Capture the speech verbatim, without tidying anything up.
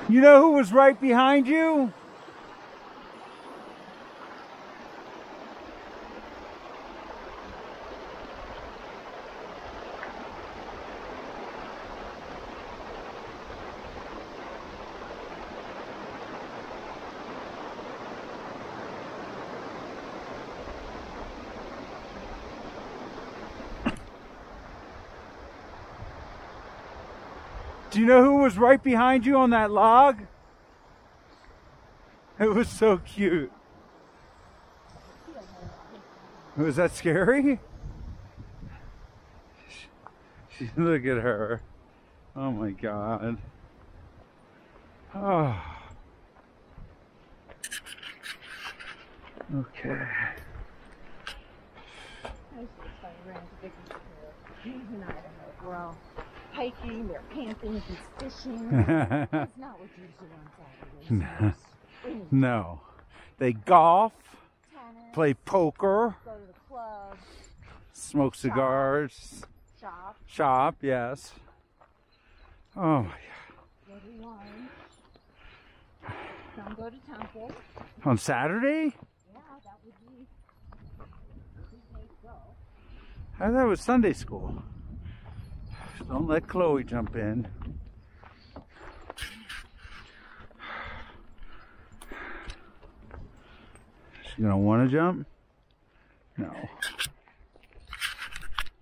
You know who was right behind you? Do you know who was right behind you on that log? It was so cute. Was that scary? Look at her. Oh my God. Oh. Okay. In Idaho, we're all hiking, they're camping, he's fishing. That's not what you do on Saturdays. No. No. They golf, Tennis, play poker, go to the club, smoke cigars, shop, shop, yes. Oh my God. go to wine, some go to temple. On Saturday? Yeah, that would be a good place to go. I thought it was Sunday school. Don't let Chloe jump in. She gonna want to jump? No.